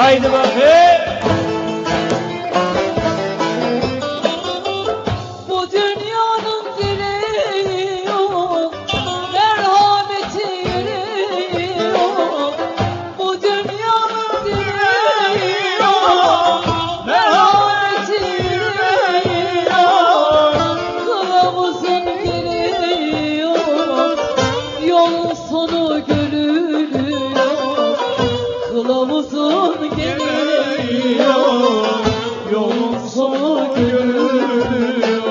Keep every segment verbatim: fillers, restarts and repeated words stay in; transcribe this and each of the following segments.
Haydi bakayım. Bu dünyanın direği yok, merhameti yüreği yok. Bu dünyanın direği yok, merhameti yüreği yok. Kılavuzun gereği yok, yolun sonu görülüyor. Kılavuzun gereği yok, yolun sonu görülüyor.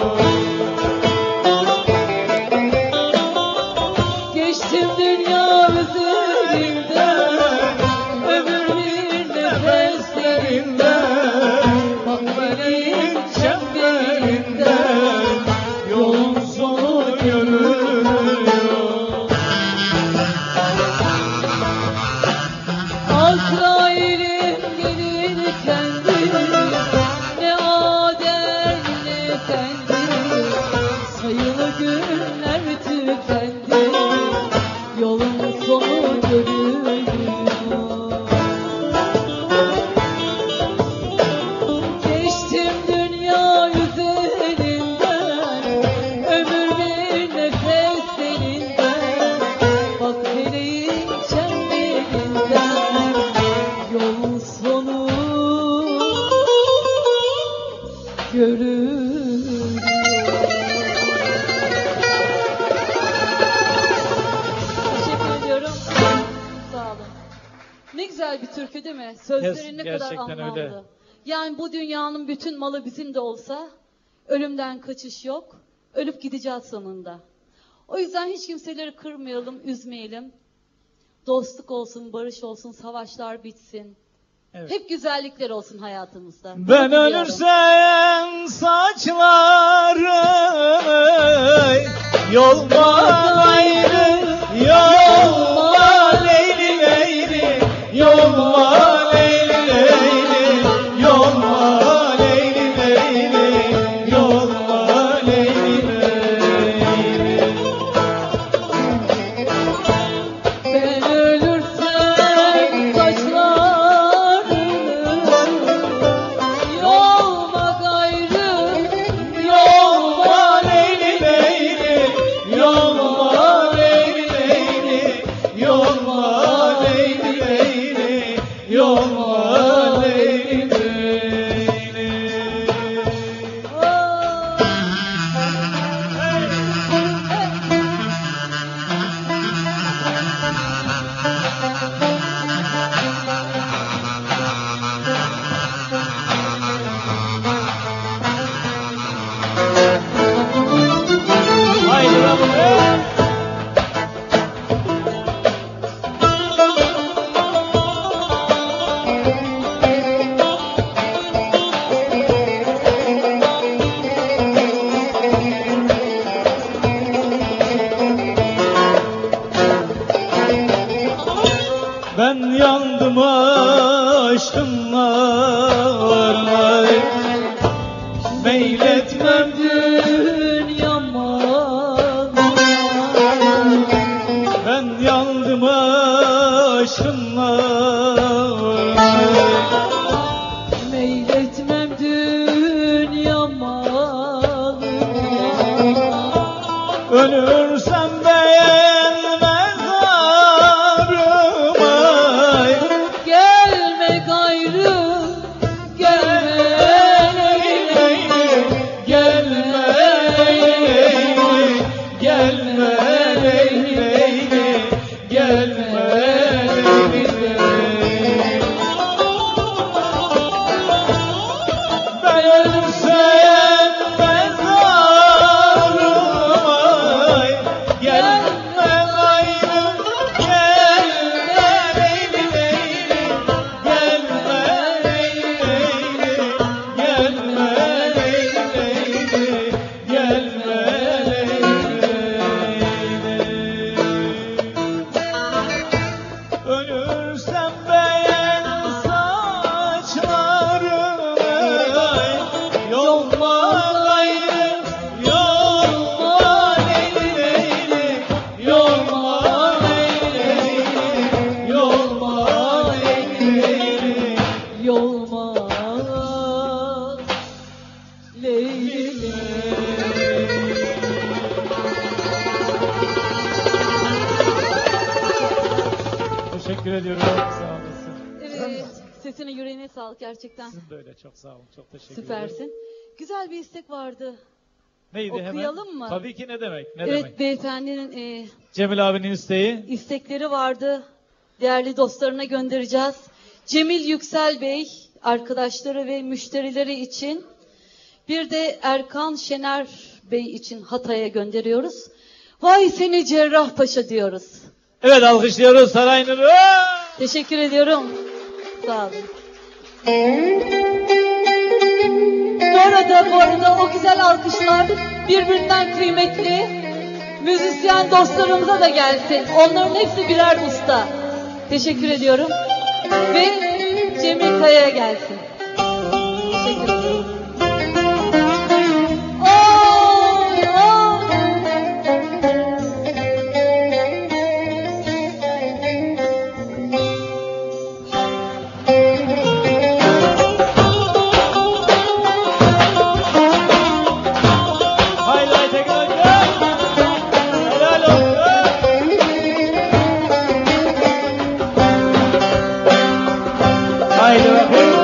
Geçtim dünya üzerinden, ömür bir nefeslerinden. Bak meleğin çemberinden, yolun sonu görülüyor. Azrail'im gelir kendi, ne Adem ne kendi. Sayılı günler tükendi, yolun sonu görülüyor. Geçtim dünya üzerinden, ömür bir nefes elinden. Bak meleğin çemberinden, yolun sonu görülüyor. Teşekkür ediyorum. Sağ olun. Ne güzel bir türkü değil mi? Sözleri ne kadar Gerçekten anlamlı. öyle. Yani bu dünyanın bütün malı bizim de olsa ölümden kaçış yok. Ölüp gideceğiz sonunda. O yüzden hiç kimseleri kırmayalım, üzmeyelim. Dostluk olsun, barış olsun, savaşlar bitsin. Evet. Hep güzellikler olsun hayatımızda. Bunu Ben diliyorum. ölürsem saçları yolma ayrı, yolma leyli leyli, yolma leyli leyli, yolma leyli leyli, yolma leyli leyli. Ben ölürsem saçlarını yolma gayrı, Yolma leyli leyli, yolma leyli leyli, yolma leyli leyli, yolma leyli leyli. Haydi bakalım. Ben yandım aşkınla, meyletmem dünya malına. ben yandım aşkınla, Meyletmem dünya malına. ölürsem beğenmez ağrıma. Gelme gayrı, gelme Leyli, gelme leyli, gelme leyli leyli, gelme leyli leyli. ediyorum. Çok sağ olasın. Evet, sesine yüreğine sağlık gerçekten. Sizin de öyle. Çok sağ olun. Çok teşekkür Süpersin. ederim. Güzel bir istek vardı. Neydi Okuyalım hemen? mı? Tabii ki ne demek? Ne Evet, demek? beyefendinin e, Cemil abinin isteği. istekleri vardı. Değerli dostlarına göndereceğiz. Cemil Yüksel Bey, arkadaşları ve müşterileri için. Bir de Erkan Şener Bey için Hatay'a gönderiyoruz. Vay seni Cerrahpaşa diyoruz. Evet, alkışlıyoruz Saraynur'u. Teşekkür ediyorum. Sağ olun. Bu arada, bu arada o güzel alkışlar birbirinden kıymetli müzisyen dostlarımıza da gelsin. Onların hepsi birer usta. Teşekkür ediyorum. Ve Cemil Kaya'ya gelsin. Teşekkür ederim. Oy, oy. Haydi Aytekin Hoca. Helal olsun. Haydi bakayım.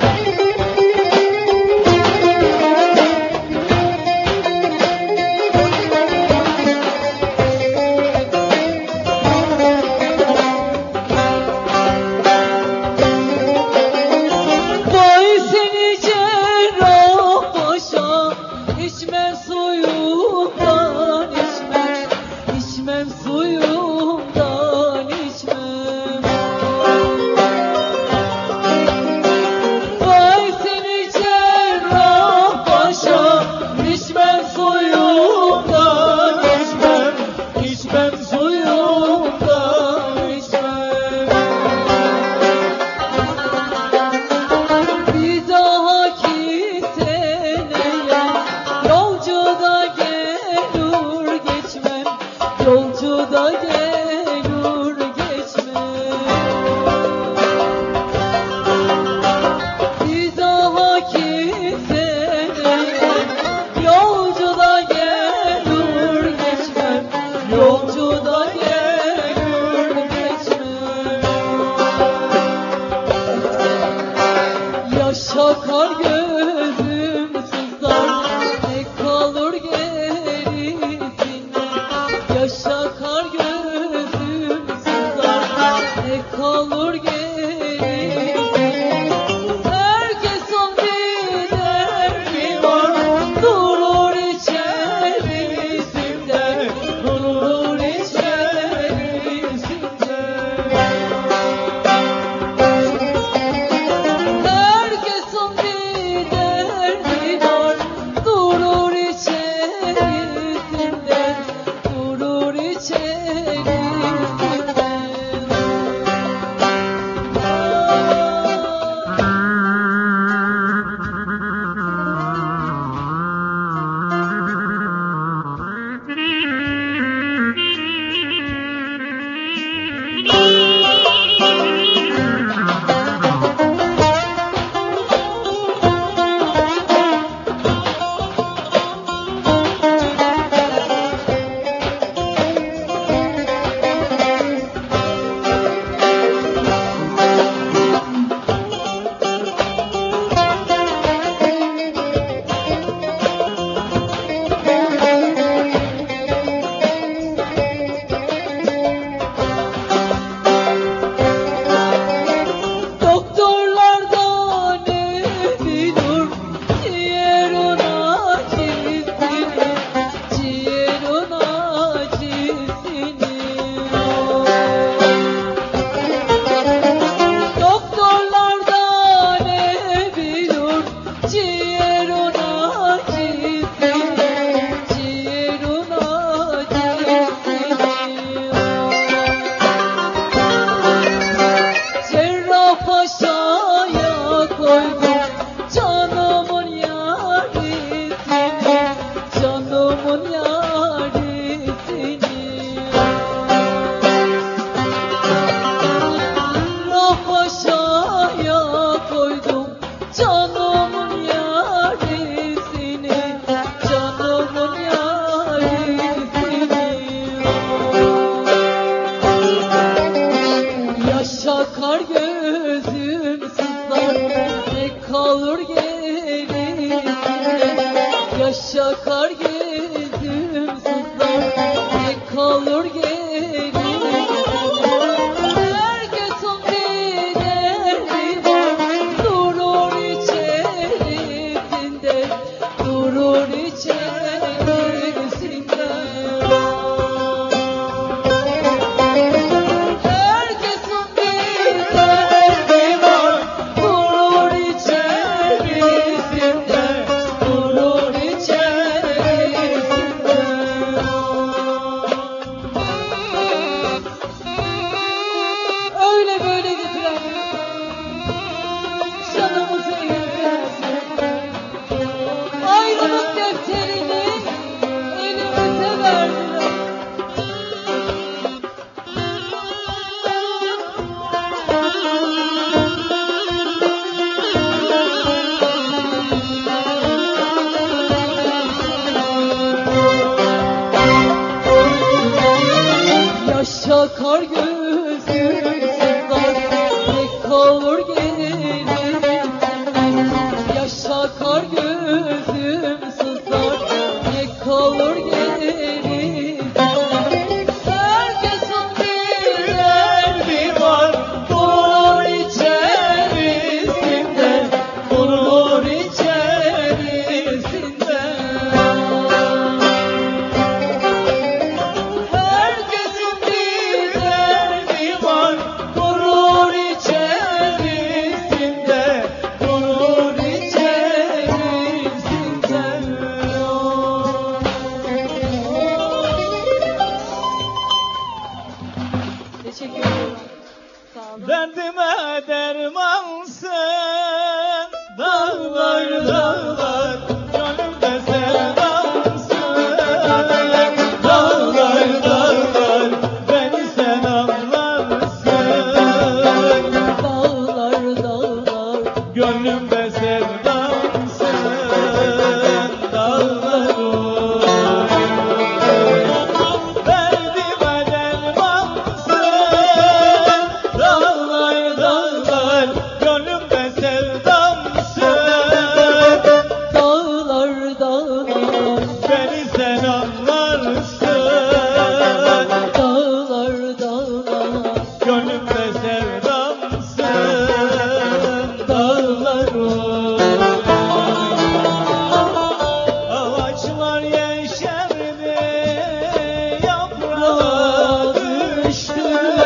Vay seni Cerrahpaşa, içmem suyundan içmem, içmem suyundan içmem. Vay seni Cerrahpaşa, içmem suyundan içmem, içmem suyundan içmem. Bir dahaki seneye yolcuda gelir geçmem, yolcuda gelir geçmem. Bir dahaki seneye yolcuda gelir geçmem, yolcuda gelir geçmem. Yaşa kar gözüm sızlar, ne kalır gerisinde. Yaşa kar gözüm sızlar, ne kalır gerisinde. Herkesin bir derdi var, durur içerisinde, durur içerisinde. Herkesin bir derdi var, durur içerisinde, durur içerisinde. akar gözüm sızlar, ne kalır gerisinde. Yaş akar gözüm sızlar, ne kalır gerisinde. Herkesin bir derdi var, durur içerisinde, durur içerisinde. Herkesin bir derdi var, durur içerisinde, durur içerisinde. Öyle böyle getiren canımızı ezdirsin. Ayrılık defterini elimize verdiler. Yaş akar gözüm sızlar, ne kalır gerisinde. Yaş akar gözüm sızlar, ne kalır gerisinde. Herkesin bir derdi var, durur içerisinde, durur içerisinde. Herkesin bir derdi var, durur içerisinde, durur içerisinde. Teşekkür ederim. Sağ olun. Derdime dermansın, dağlar dağlar, gönlümde sevdansın. Dağlar dağlar, beni sen anlarsın. Dağlar dağlar, Gönlümde sevdansın, dağlarım. Derdime dermansın, dağlar dağlar, gönlümde sevdansın. dağlar dağlar, Beni sen anlarsın, dağlar dağlar. gönlümde sevdansın, dağlarım. Ağaçlar yeşerdi, yaprağı düştü.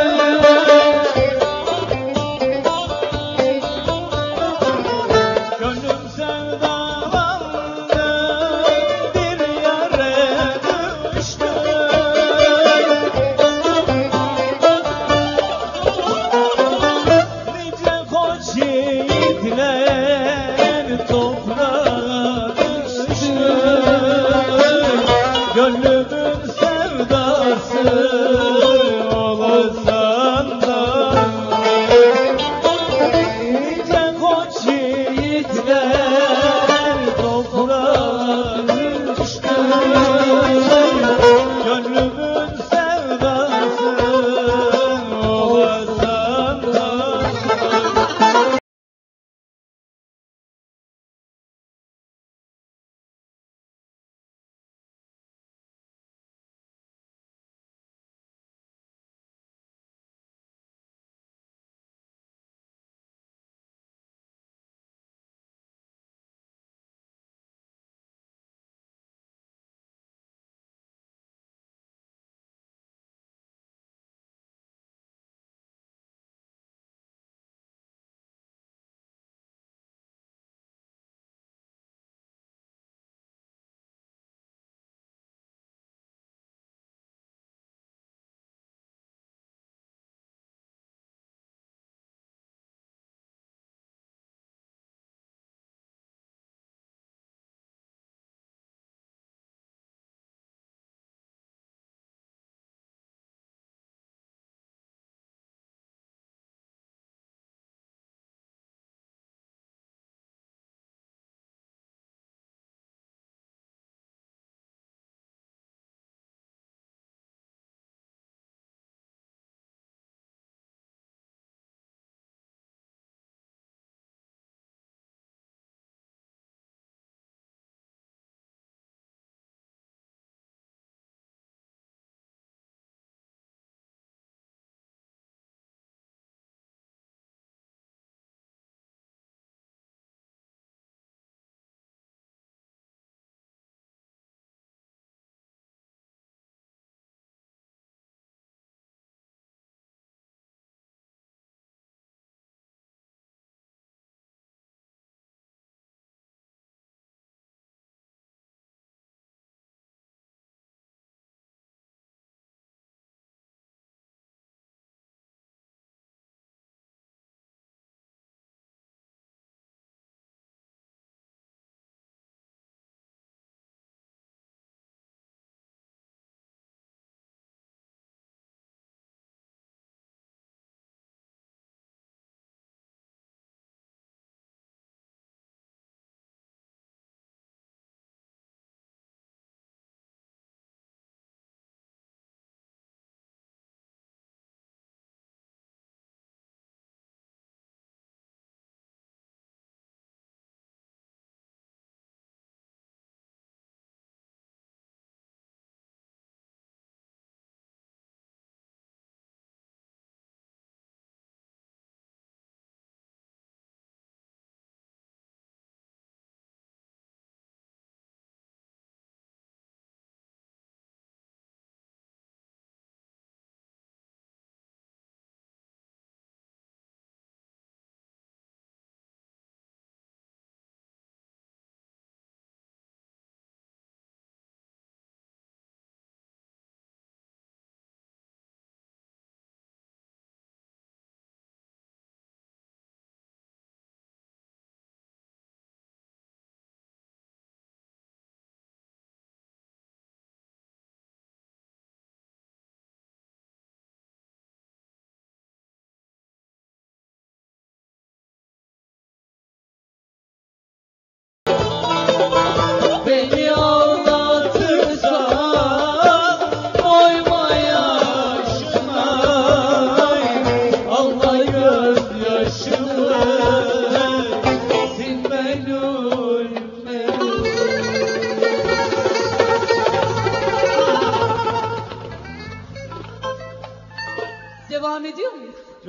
Gönlüm sevdalandı, bir yere düştü.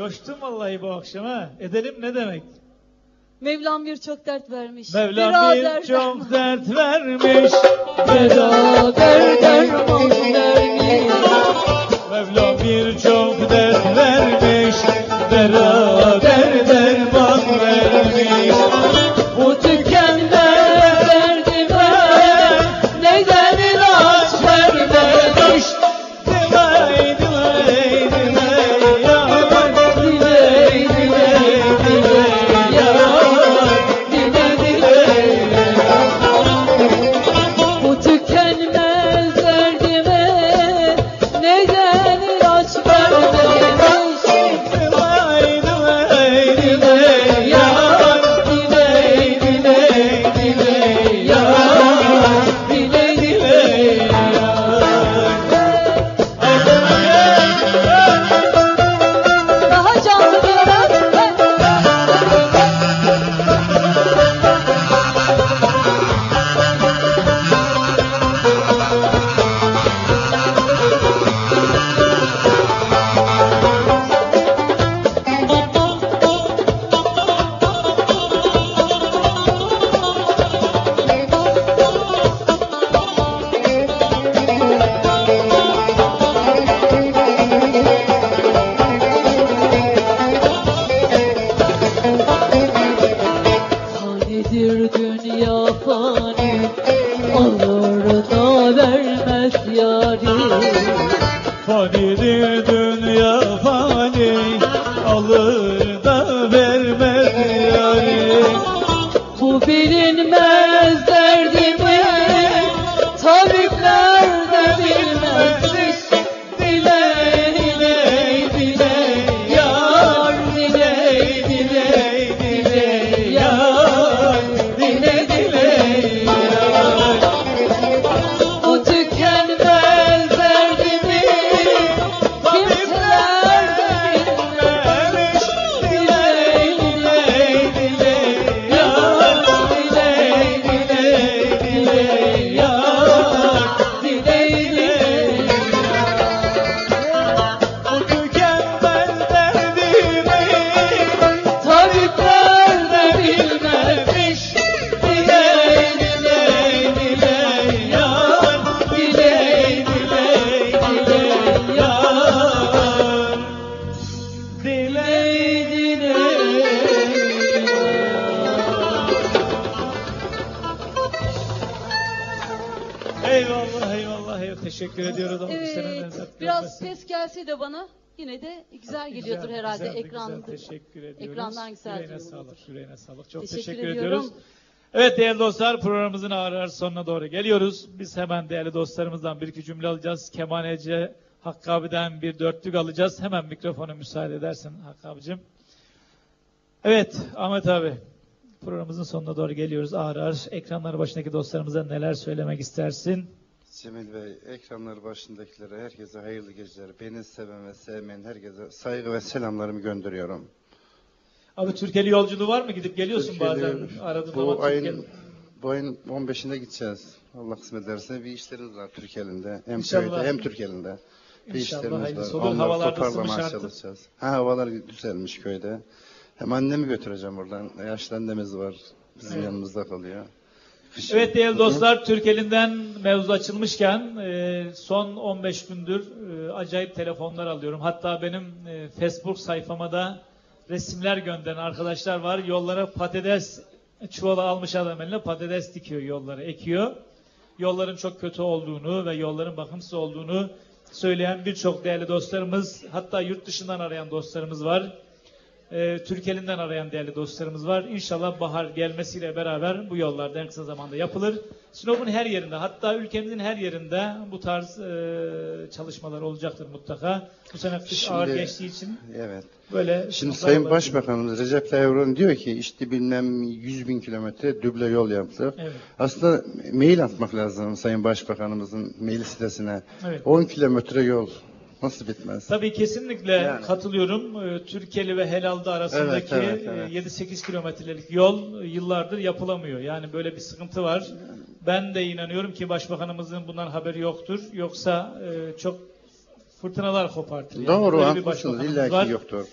Coştum vallahi bu akşam ha. Edelim ne demek? Mevlam birçok dert vermiş. Mevlam Beraber birçok dert vermiş. Beraber derman vermiş. Mevlam birçok dert vermiş. Beraber derman vermiş. Bu tükenmez derdime neden ilaç vermemiş? Diley diley diley ya. Diley diley diley ya. Diley diley ya. Bu tükenmez derdime neden ilaç vermemiş? Diley diley diley ya. Diley diley diley ya. Diley diley ya. Daha canlı biraz. Fanidir dünya fani, alır da vermez yari. Fanidir dünya fani, alır da vermez yari. Bu bilinmez derdimi tabipler de bilmezmiş. Diley diley diley yar, diley diley diley yar, diley diley yar. Bu tükenmez derdimi kimseler de bilmezmiş. Diley diley diley yar, diley diley diley yar, diley diley yar. Bu tükenmez derdimi Tabipler de bilmezmiş. diley diley diley yar. Diley diley diley yar, Diley diley diley Eyvallah eyvallah eyvallah. Teşekkür ediyoruz ama bu sene Evet, lezzet biraz görmesin. ses gelse de bana yine de güzel geliyordur Güzel, herhalde güzeldi, ekranda. güzel. Teşekkür ediyoruz. Ekrandan güzel Yüreğine duyuluyordur. sağlık, yüreğine sağlık. Çok Teşekkür teşekkür, ediyorum. ediyoruz. Evet değerli dostlar, programımızın ağır ağır sonuna doğru geliyoruz. Biz hemen değerli dostlarımızdan bir iki cümle alacağız. Kemaneci Hakkı abiden bir dörtlük alacağız. Hemen mikrofonu müsaade edersin Hakkı abicim. Evet Ahmet abi, programımızın sonuna doğru geliyoruz ağır ağır. Ekranlar başındaki dostlarımıza neler söylemek istersin? Cemil Bey, ekranlar başındakilere herkese hayırlı geceler. Beni seven ve sevmeyen herkese saygı ve selamlarımı gönderiyorum. Abi Türkiye'li yolculuğu var mı? Gidip geliyorsun Türkiye'de bazen. Aradığın zaman bu ayın, Türkiye'li. bu ayın on beşinde gideceğiz. Allah kısmet ederse bir işlerimiz var Türkiye'de. Hem İnşallah. köyde hem Türkiye'de. Bir İnşallah işlerimiz hayırlısı var. olur. Onları Havalar da ısınmış toparlamaya artık. çalışacağız. Ha, havalar düzelmiş köyde. Hem annemi götüreceğim oradan. Yaşlı annemiz var. Bizim Evet. yanımızda kalıyor. Evet değerli dostlar, Türkiye'linden mevzu açılmışken e, son on beş gündür e, acayip telefonlar alıyorum. Hatta benim e, Facebook sayfama da resimler gönderen arkadaşlar var. Yollara patates çuvalı almış adam eline patates dikiyor, yollara ekiyor. Yolların çok kötü olduğunu ve yolların bakımsız olduğunu söyleyen birçok değerli dostlarımız, hatta yurt dışından arayan dostlarımız var. e, Türkiye'linden arayan değerli dostlarımız var. İnşallah bahar gelmesiyle beraber bu yollarda en kısa zamanda yapılır. Sinop'un her yerinde, hatta ülkemizin her yerinde bu tarz e, çalışmalar olacaktır mutlaka. Bu sene kış Şimdi- ağır geçtiği için Evet. böyle... Şimdi sıkıntılar Sayın olabilir. Başbakanımız Recep Tayyip Erdoğan diyor ki işte bilmem yüz bin kilometre duble yol yaptık. Evet. Aslında mail atmak lazım Sayın Başbakanımızın mail sitesine. Evet. on kilometre yol nasıl bitmez? Tabii kesinlikle Yani. katılıyorum. Ee, Türkiye'li ve Helal'da arasındaki Evet, evet, evet. e, yedi sekiz kilometrelik yol e, yıllardır yapılamıyor. Yani böyle bir sıkıntı var. Ben de inanıyorum ki Başbakanımızın bundan haberi yoktur. Yoksa e, çok fırtınalar kopartır. Yani Doğru, böyle bir haklısınız. başbakanımız İlla var. ki yoktur.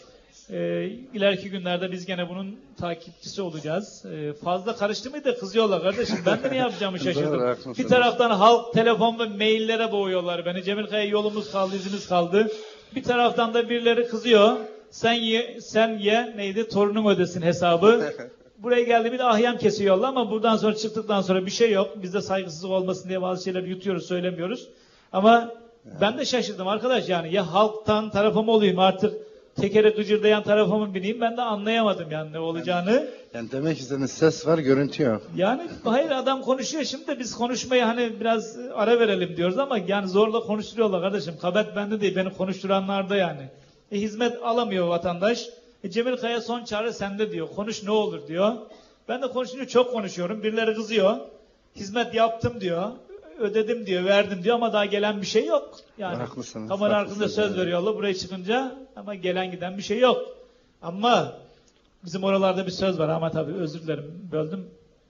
Ee, ileriki günlerde biz gene bunun takipçisi olacağız. Ee, fazla karıştı mıydı kızıyorlar kardeşim. Ben de ne yapacağımı şaşırdım. Doğru, haklısınız. Bir taraftan halk telefon ve maillere boğuyorlar beni. Cemil Kaya yolumuz kaldı, izimiz kaldı. Bir taraftan da birileri kızıyor. Sen ye, sen ye neydi? Torunun ödesin hesabı. Buraya geldi bir de ahyam kesiyorlar ama buradan sonra çıktıktan sonra bir şey yok. Bizde saygısızlık olmasın diye bazı şeyleri yutuyoruz, söylemiyoruz. Ama ben de şaşırdım arkadaş yani. Ya halktan tarafım olayım artık tekere gıcırdayan tarafıma mı bineyim, ben de anlayamadım yani ne olacağını. Yani, yani demek istediğiniz ses var, görüntü yok. Yani hayır adam konuşuyor şimdi de biz konuşmayı hani biraz ara verelim diyoruz ama yani zorla konuşturuyorlar kardeşim. Kabet bende değil, beni konuşturanlarda yani. E, hizmet alamıyor vatandaş. E, Cemil Kaya son çare sende diyor. Konuş ne olur diyor. Ben de konuşunca çok konuşuyorum. Birileri kızıyor. Hizmet yaptım diyor. Ödedim diyor, verdim diyor ama daha gelen bir şey yok. Yani haklısınız, kamera haklısınız, arkasında söz evet. veriyorlar buraya çıkınca ama gelen giden bir şey yok. Ama bizim oralarda bir söz var ama tabii özür dilerim böldüm.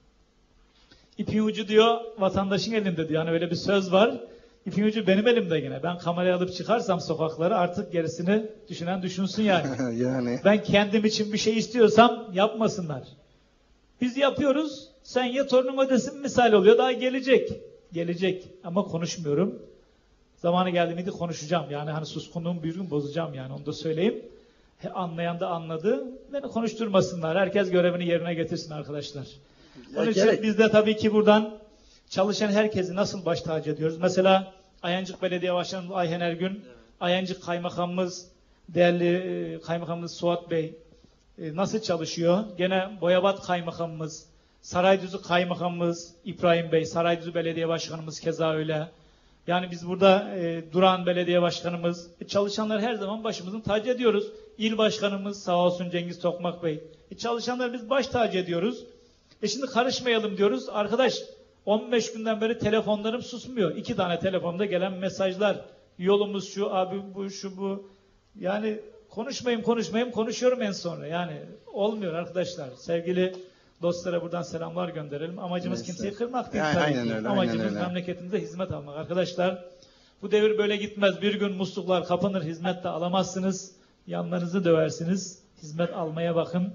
İpin ucu diyor vatandaşın elinde diyor. Yani öyle bir söz var. İpin ucu benim elimde yine. Ben kamerayı alıp çıkarsam sokaklara artık gerisini düşünen düşünsün yani. Yani. Ben kendim için bir şey istiyorsam yapmasınlar. Biz yapıyoruz. Sen ya torunum ödesin misal oluyor. Daha gelecek. Gelecek ama konuşmuyorum. Zamanı geldi miydi konuşacağım. Yani hani suskunluğumu bir gün bozacağım yani onu da söyleyeyim. He, anlayan da anladı. Beni konuşturmasınlar. Herkes görevini yerine getirsin arkadaşlar. Onun Ya için gerek. biz de tabii ki buradan çalışan herkesi nasıl baş tacı ediyoruz? Mesela Ayancık Belediye Başkanımız Ayhen Ergün, evet. Ayancık Kaymakamımız, değerli e, Kaymakamımız Suat Bey e, nasıl çalışıyor? Gene Boyabat Kaymakamımız, Sarayüzü Kaymakamımız İbrahim Bey, Sarayüzü Belediye Başkanımız keza öyle. Yani biz burada e, Duran Belediye Başkanımız, e, çalışanlar her zaman başımızın tacı ediyoruz. İl Başkanımız sağ olsun Cengiz Tokmak Bey. E, çalışanlar biz baş tacı ediyoruz. E şimdi karışmayalım diyoruz. Arkadaş on beş günden beri telefonlarım susmuyor. İki tane telefonda gelen mesajlar. Yolumuz şu, abi bu, şu bu. Yani konuşmayayım konuşmayayım konuşuyorum en sonra. Yani olmuyor arkadaşlar. Sevgili dostlara buradan selamlar gönderelim. Amacımız Neyse. kimseyi kırmak değil Yani tabii aynen ki. öyle, Amacımız aynen öyle. memleketimize hizmet almak. Arkadaşlar bu devir böyle gitmez. Bir gün musluklar kapanır, hizmet de alamazsınız. Yanlarınızı döversiniz. Hizmet almaya bakın.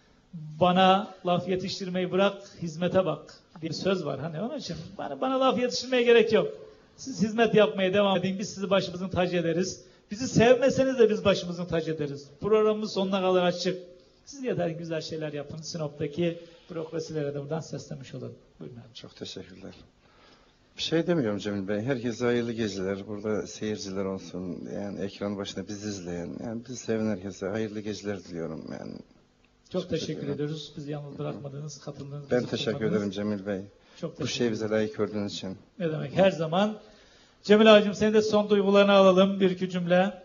Bana laf yetiştirmeyi bırak, hizmete bak. Bir söz var hani onun için. Bana, bana laf yetiştirmeye gerek yok. Siz hizmet yapmaya devam edin. Biz sizi başımızın tacı ederiz. Bizi sevmeseniz de biz başımızın tacı ederiz. Programımız sonuna kadar açık. Siz yeter güzel şeyler yapın. Sinop'taki bürokrasilere de buradan seslemiş olalım. Buyurun abi. Çok teşekkürler. Bir şey demiyorum Cemil Bey. Herkese hayırlı geceler. Burada seyirciler olsun. Yani ekran başında bizi izleyen. Yani bizi seven herkese hayırlı geceler diliyorum. Yani çok teşekkür ediyoruz. Bizi yalnız bırakmadınız, katıldınız. ben teşekkür ederim Cemil Bey. Çok Bu şeyi bize layık gördüğünüz için. Ne demek? Her zaman. Cemil abicim senin de son duygularını alalım. Bir iki cümle.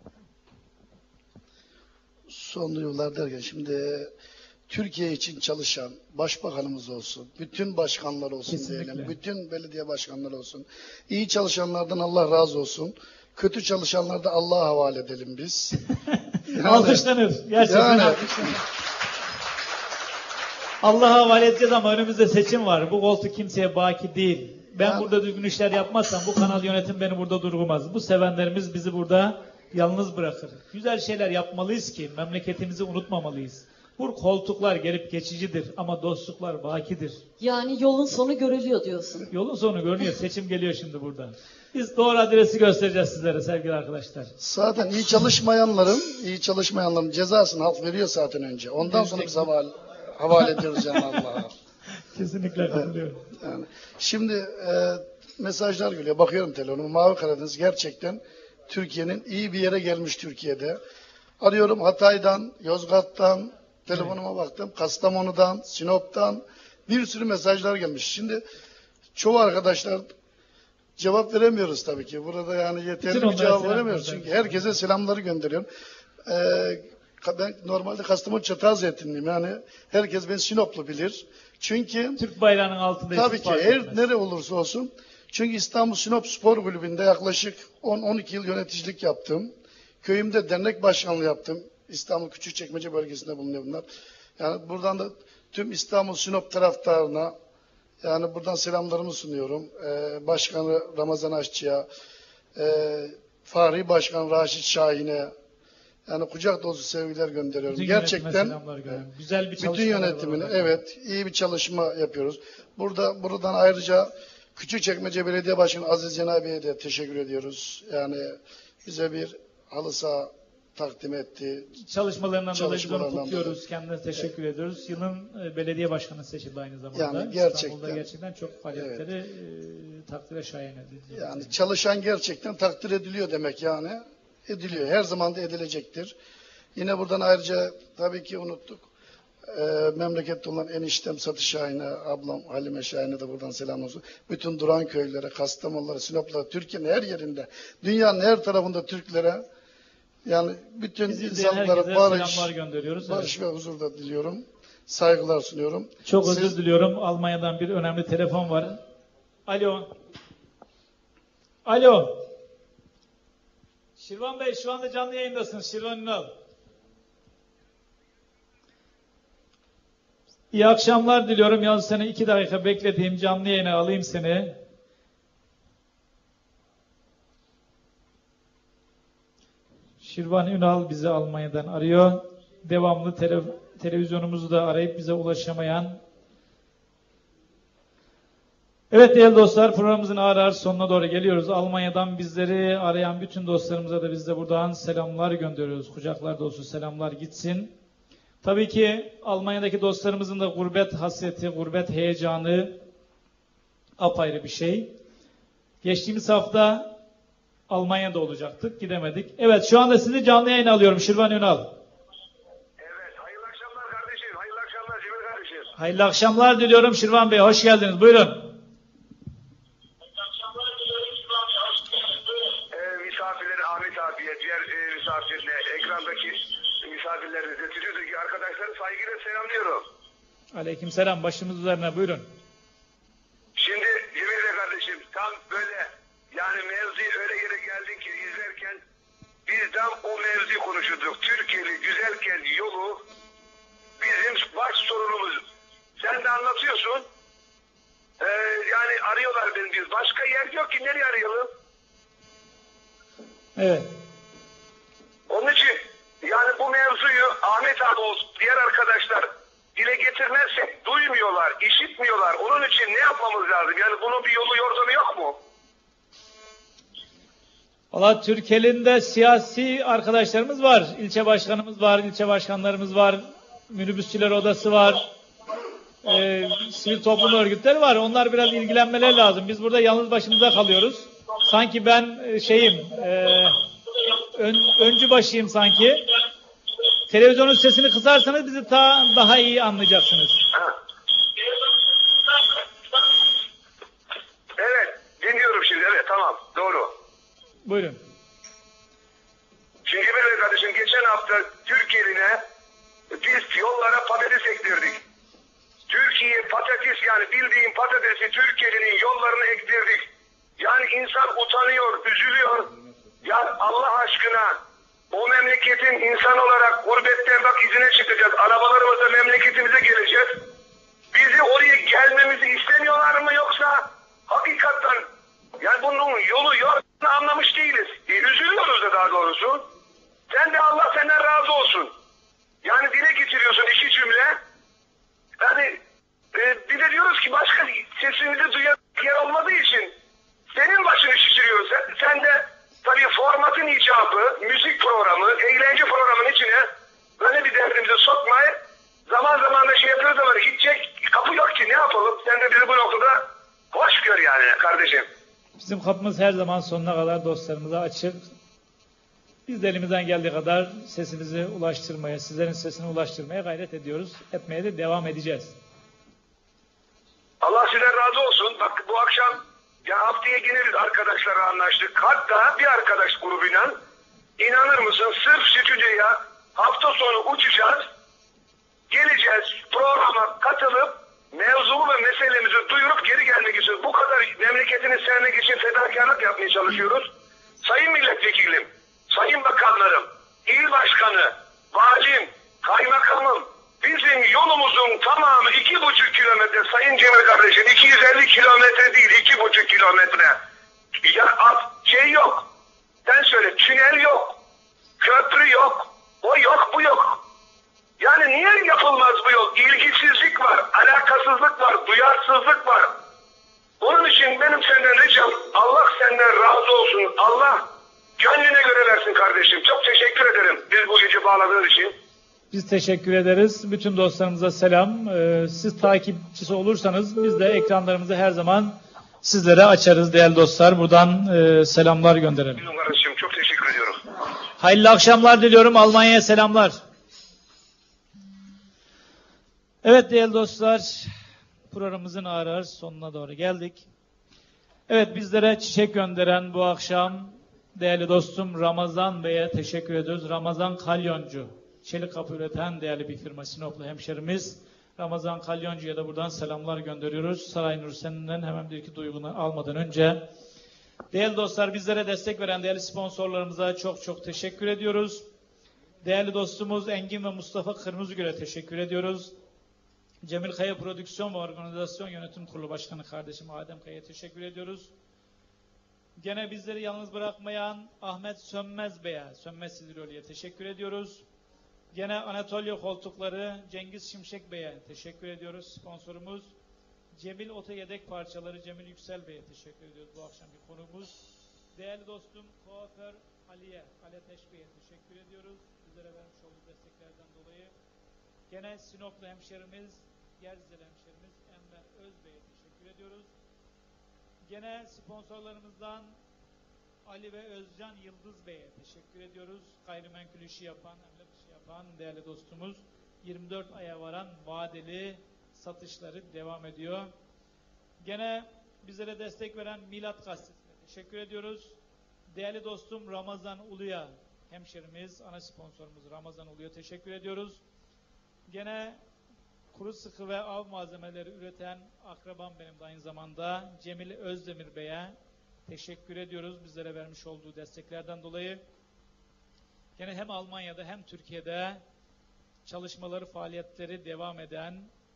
Son duygular derken şimdi Türkiye için çalışan başbakanımız olsun, bütün başkanlar olsun Kesinlikle. diyelim, bütün belediye başkanları olsun. İyi çalışanlardan Allah razı olsun. Kötü çalışanları da Allah'a havale edelim biz. Yani, alkışlanır. Gerçekten yani, alkışlanır. Allah'a havale edeceğiz ama önümüzde seçim var. Bu koltuk kimseye baki değil. Ben yani, burada düzgün işler yapmazsam bu kanal yönetim beni burada durmaz. Bu sevenlerimiz bizi burada yalnız bırakır. Güzel şeyler yapmalıyız ki memleketimizi unutmamalıyız. Bu koltuklar gelip geçicidir ama dostluklar bakidir. Yani yolun sonu görülüyor diyorsun. Yolun sonu görünüyor. Seçim geliyor şimdi burada. Biz doğru adresi göstereceğiz sizlere sevgili arkadaşlar. zaten iyi çalışmayanların, iyi çalışmayanların cezasını halk veriyor zaten önce. Ondan sonra biz havale, havale ediyoruz yani Allah'a. Kesinlikle katılıyorum. Yani şimdi e, mesajlar geliyor. Bakıyorum telefonuma. Mavi Karadeniz gerçekten Türkiye'nin iyi bir yere gelmiş Türkiye'de. Arıyorum Hatay'dan, Yozgat'tan, telefonuma evet. baktım. Kastamonu'dan, Sinop'tan bir sürü mesajlar gelmiş. Şimdi çoğu arkadaşlar cevap veremiyoruz tabii ki. Burada yani yeterli bir cevap veremiyoruz. Çünkü herkese selamları gönderiyorum. Ee, ben normalde Kastamonu Çatalzeytinliyim. Yani herkes beni Sinoplu bilir. Çünkü Türk bayrağının altında tabii ki her nere olursa olsun. Çünkü İstanbul Sinop Spor Kulübü'nde yaklaşık on on iki yıl yöneticilik yaptım. Köyümde dernek başkanlığı yaptım. İstanbul Küçükçekmece bölgesinde bulunuyor bunlar. Yani buradan da tüm İstanbul Sinop taraftarına yani buradan selamlarımı sunuyorum. Ee, Başkanı Ramazan Aşçı'ya, e, Fahri Başkan Raşit Şahin'e, Yani kucak dolusu sevgiler gönderiyorum. Bütün Gerçekten selamlar gönderiyorum. Güzel bir bütün çalışma yönetimine var. evet iyi bir çalışma yapıyoruz. Burada buradan ayrıca Küçükçekmece Belediye Başkanı Aziz Cenabi'ye de teşekkür ediyoruz. Yani bize bir halı saha takdim etti. Çalışmalarından dolayı biz onu Çalışmalarından kutluyoruz. dolayı. Kendine teşekkür ediyoruz. Yılın e, belediye başkanı seçildi aynı zamanda. Yani gerçekten- İstanbul'da gerçekten çok faaliyetleri e, takdire şayan edildi. Yani çalışan gerçekten takdir ediliyor demek yani. Ediliyor. Her zaman da edilecektir. Yine buradan ayrıca tabii ki unuttuk. Ee, memlekette olan eniştem Satı Şahin'e, ablam Halime Şahin'e de buradan selam olsun. Bütün duran köylere, Kastamonulara, Sinoplara, Türkiye'nin her yerinde, dünyanın her tarafında Türklere, yani bütün Bizi izleyen insanlara herkese barış, selamlar gönderiyoruz. barış ve huzur da diliyorum. Saygılar sunuyorum. Çok Siz- özür diliyorum. Almanya'dan bir önemli telefon var. Alo. Alo. Şirvan Bey şu anda canlı yayındasınız. Şirvan Ünal. İyi akşamlar diliyorum. Yalnız seni iki dakika bekleteyim. Canlı yayına alayım seni. Şirvan Ünal bizi Almanya'dan arıyor. Devamlı tele- televizyonumuzu da arayıp bize ulaşamayan. Evet değerli dostlar, programımızın ağır ağır sonuna doğru geliyoruz. Almanya'dan bizleri arayan bütün dostlarımıza da biz de buradan selamlar gönderiyoruz. Kucaklar dolusu selamlar gitsin. Tabii ki Almanya'daki dostlarımızın da gurbet hasreti, gurbet heyecanı apayrı bir şey. Geçtiğimiz hafta Almanya'da olacaktık, gidemedik. Evet, şu anda sizi canlı yayına alıyorum Şirvan Ünal. Evet, hayırlı akşamlar kardeşim, hayırlı akşamlar Cemil kardeşim. Hayırlı akşamlar diliyorum Şirvan Bey, hoş geldiniz. Buyurun. Ee, misafirleri Ahmet abiye, diğer e, misafirine, ekrandaki misafirlerinize, stüdyodaki arkadaşları saygıyla selamlıyorum. Aleykümselam, başımız üzerine buyurun. Şimdi Cemil Bey kardeşim, tam böyle yani mevzuya öyle yere geldin ki izlerken biz tam o mevzuyu konuşurduk. Türkiye'li güzelken yolu bizim baş sorunumuz. Sen de anlatıyorsun. Ee, yani arıyorlar beni biz. Başka yer yok ki, nereye arayalım? Evet. Onun için yani bu mevzuyu Ahmet abi olsun, diğer arkadaşlar dile getirmezsek duymuyorlar, işitmiyorlar. Onun için ne yapmamız lazım? Yani bunun bir yolu yordamı yok mu? Valla Türkiye'nin siyasi arkadaşlarımız var. İlçe başkanımız var, ilçe başkanlarımız var, minibüsçüler odası var, e, sivil toplum örgütleri var. Onlar biraz ilgilenmeleri lazım. Biz burada yalnız başımıza kalıyoruz. Sanki ben e, şeyim, e, ön, öncü başıyım sanki. Televizyonun sesini kısarsanız bizi ta, daha iyi anlayacaksınız. Ha. Evet, dinliyorum şimdi. Evet, tamam, doğru. Buyurun. Şimdi böyle kardeşim, geçen hafta Türkiye'line biz yollara patates ektirdik. Türkiye patates, yani bildiğin patatesi Türkiye'nin yollarına ektirdik. Yani insan utanıyor, üzülüyor. Ya Allah aşkına o memleketin insan olarak gurbette bak izine çıkacağız. Arabalarımızla memleketimize geleceğiz. Bizi oraya gelmemizi istemiyorlar mı, yoksa hakikaten yani bunun yolu yok anlamış değiliz. E, üzülüyoruz da daha doğrusu. Sen de Allah senden razı olsun. Yani dile getiriyorsun iki cümle. Yani e, bir de diyoruz ki başka sesimizi duyan yer olmadığı için senin başını şişiriyoruz. Sen, sen de tabii formatın icabı, müzik programı, eğlence programının içine böyle bir derdimize sokmayı zaman zaman da şey yapıyoruz ama gidecek kapı yok ki, ne yapalım? Sen de bizi bu noktada hoş gör yani kardeşim. Bizim kapımız her zaman sonuna kadar dostlarımıza açık. Biz de elimizden geldiği kadar sesimizi ulaştırmaya, sizlerin sesini ulaştırmaya gayret ediyoruz. Etmeye de devam edeceğiz. Allah sizden razı olsun. Bak bu akşam ya haftaya geliriz, arkadaşlarla anlaştık. Hatta bir arkadaş grubuyla, inanır mısın, sırf stüdyoya hafta sonu uçacağız. Geleceğiz, programa katılıp mevzulu ve meselemizi duyurup geri gelmek için, bu kadar memleketini sevmek için fedakarlık yapmaya çalışıyoruz. Sayın milletvekilim, sayın bakanlarım, il başkanı, valim, kaymakamım, bizim yolumuzun tamamı iki buçuk kilometre sayın Cemil kardeşim, iki yüz elli kilometre değil, iki buçuk kilometre. Ya at, şey yok, sen söyle, tünel yok, köprü yok, O yok, bu yok. Yani niye yapılmaz bu yol? İlgisizlik var, alakasızlık var, duyarsızlık var. Onun için benim senden ricam, Allah senden razı olsun. Allah gönlüne göre versin kardeşim. Çok teşekkür ederim biz bu gece bağladığınız için. Biz teşekkür ederiz. Bütün dostlarımıza selam. Ee, siz takipçisi olursanız biz de ekranlarımızı her zaman sizlere açarız değerli dostlar. Buradan e, selamlar gönderelim. Bizim kardeşim çok teşekkür ediyorum. Hayırlı akşamlar diliyorum. Almanya'ya selamlar. Evet değerli dostlar, programımızın ağır ağır sonuna doğru geldik. Evet, bizlere çiçek gönderen bu akşam değerli dostum Ramazan Bey'e teşekkür ediyoruz. Ramazan Kalyoncu, çelik kapı üreten değerli bir firma, Sinoplu hemşerimiz. Ramazan Kalyoncu'ya da buradan selamlar gönderiyoruz. Saray Nur seninden hemen bir iki duygunu almadan önce. Değerli dostlar, bizlere destek veren değerli sponsorlarımıza çok çok teşekkür ediyoruz. Değerli dostumuz Engin ve Mustafa Kırmızıgül'e teşekkür ediyoruz. Cemil Kaya Prodüksiyon ve Organizasyon Yönetim Kurulu Başkanı kardeşim Adem Kaya'ya teşekkür ediyoruz. Gene bizleri yalnız bırakmayan Ahmet Sönmez Bey'e, Sönmez Sidroli'ye teşekkür ediyoruz. Gene Anatolia Koltukları Cengiz Şimşek Bey'e teşekkür ediyoruz. Sponsorumuz Cemil Oto Yedek Parçaları Cemil Yüksel Bey'e teşekkür ediyoruz bu akşamki konuğumuz. Değerli dostum kuaför Ali'ye, Ali Ateş Bey'e teşekkür ediyoruz. Bizlere vermiş olduğu desteklerden dolayı. Gene Sinoplu hemşerimiz, Gerzeli hemşerimiz Enver Özbey'e teşekkür ediyoruz. Gene sponsorlarımızdan Ali ve Özcan Yıldız Bey'e teşekkür ediyoruz. Gayrimenkul işi yapan, emlak işi yapan değerli dostumuz. yirmi dört aya varan vadeli satışları devam ediyor. Gene bizlere destek veren Milat Gazetesi'ne teşekkür ediyoruz. Değerli dostum Ramazan Ulu'ya, hemşerimiz, ana sponsorumuz Ramazan Ulu'ya teşekkür ediyoruz. Gene kuru sıkı ve av malzemeleri üreten akrabam benim de aynı zamanda Cemil Özdemir Bey'e teşekkür ediyoruz bizlere vermiş olduğu desteklerden dolayı. Gene hem Almanya'da hem Türkiye'de çalışmaları, faaliyetleri devam eden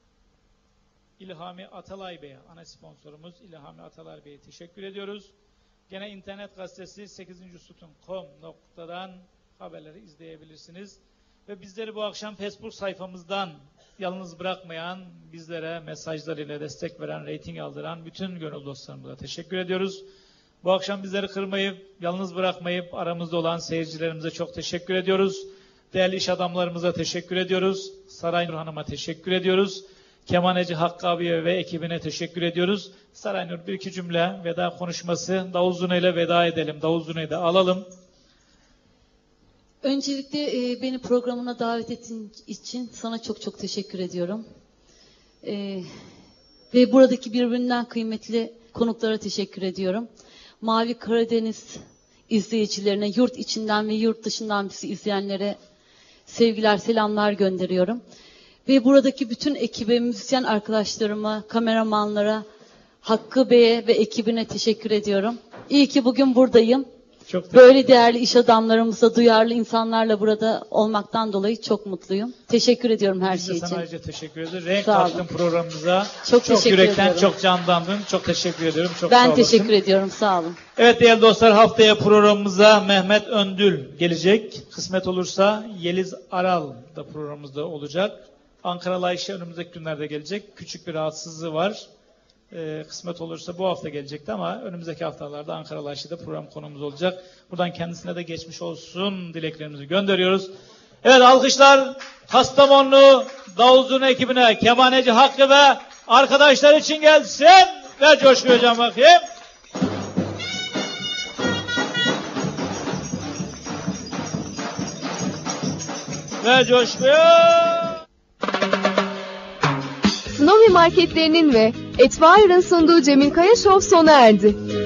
İlhami Atalay Bey'e, ana sponsorumuz İlhami Atalay Bey'e teşekkür ediyoruz. Gene internet gazetesi sekizinci sütun nokta com noktadan haberleri izleyebilirsiniz. Ve bizleri bu akşam Facebook sayfamızdan yalnız bırakmayan, bizlere mesajlarıyla destek veren, reyting aldıran bütün gönül dostlarımıza teşekkür ediyoruz. Bu akşam bizleri kırmayıp, yalnız bırakmayıp aramızda olan seyircilerimize çok teşekkür ediyoruz. Değerli iş adamlarımıza teşekkür ediyoruz. Saray Nur Hanım'a teşekkür ediyoruz. Kemaneci Hakkı abiye ve ekibine teşekkür ediyoruz. Saray Nur bir iki cümle veda konuşması. Davul Zurna ile veda edelim. Davul Zurna'yı da alalım. Öncelikle e, beni programına davet ettiğin için sana çok çok teşekkür ediyorum. E, ve buradaki birbirinden kıymetli konuklara teşekkür ediyorum. Mavi Karadeniz izleyicilerine, yurt içinden ve yurt dışından bizi izleyenlere sevgiler, selamlar gönderiyorum. Ve buradaki bütün ekibe, müzisyen arkadaşlarıma, kameramanlara, Hakkı Bey'e ve ekibine teşekkür ediyorum. İyi ki bugün buradayım. Çok Böyle değerli iş adamlarımızla, duyarlı insanlarla burada olmaktan dolayı çok mutluyum. Teşekkür ediyorum her Biz şey de için. sana ayrıca teşekkür ederiz. Renk Sağ olun. kattın programımıza. Çok teşekkür yürekten, ediyorum. çok candandın. Çok teşekkür ediyorum. Çok sağ Ben olasın. teşekkür ediyorum. Sağ olun. Evet değerli dostlar, haftaya programımıza Mehmet Öndül gelecek. Kısmet olursa Yeliz Aral da programımızda olacak. Ankaralı Ayşe önümüzdeki günlerde gelecek. Küçük bir rahatsızlığı var. Ee, kısmet olursa bu hafta gelecekti ama önümüzdeki haftalarda Ankaralı Ayşe'de program konumuz olacak. Buradan kendisine de geçmiş olsun dileklerimizi gönderiyoruz. Evet, alkışlar Kastamonu Davul Zurna ekibine, kemaneci Hakkı ve arkadaşlar için gelsin. Ver coşkuyu hocam bakayım. Ver coşkuyu. Snowy marketlerinin ve Etwire'ın sunduğu Cemil Kaya Show sona erdi.